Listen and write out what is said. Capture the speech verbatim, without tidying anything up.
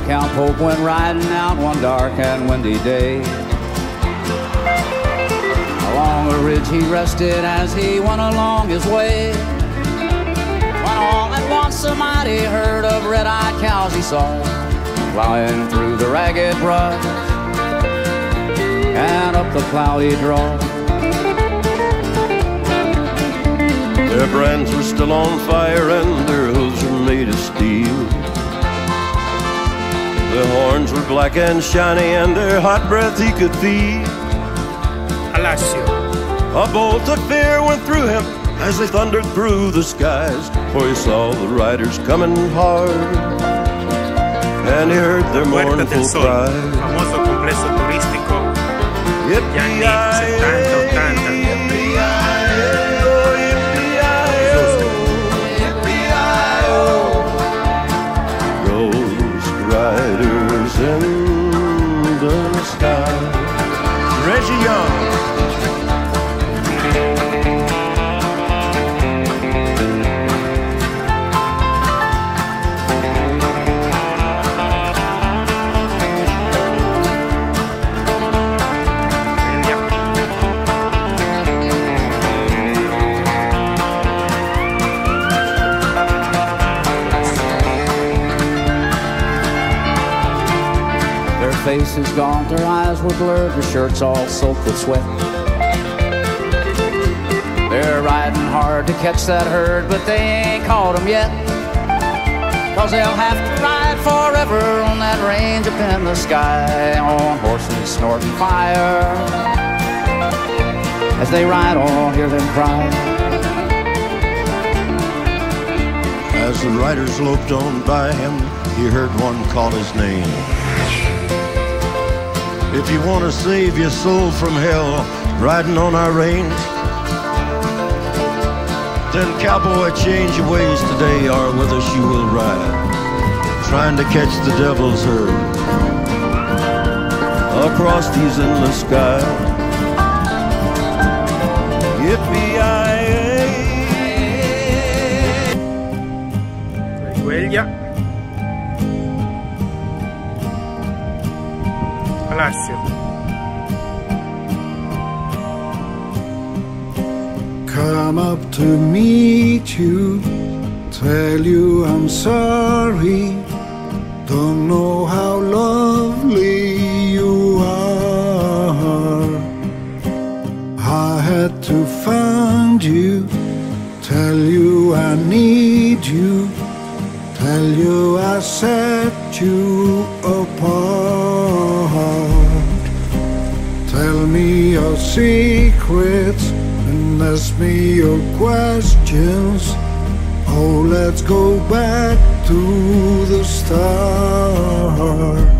Viscount Polk went riding out one dark and windy day. Along a ridge he rested as he went along his way, when all at once a mighty herd of red-eyed cows he saw, flying through the ragged brush and up the cloudy draw. Their brands were still on fire and their hooves were made of steel. Their horns were black and shiny and their hot breath he could feel. Alacio. A bolt of fear went through him as they thundered through the skies, for he saw the riders coming hard and he heard their mournful cry. Famoso complejo turístico. Ya setenta, ottanta. Riders in the sky. Reggie Young. Faces gaunt, their eyes were blurred, their shirts all soaked with sweat. They're riding hard to catch that herd, but they ain't caught them yet, 'cause they'll have to ride forever on that range up in the sky, on horses snorting fire. As they ride on, hear them cry. As the riders loped on by him, he heard one call his name. If you want to save your soul from hell, riding on our range, then cowboy, change your ways today, or with us you will ride, trying to catch the devil's herd across these endless skies. Yippee-yi-yi. Recuerda. Alacio. Come up to meet you, tell you I'm sorry, don't know how lovely you are. I had to find you, tell you I need you, tell you I set you apart. Tell me your secrets and ask me your questions. Oh, let's go back to the start.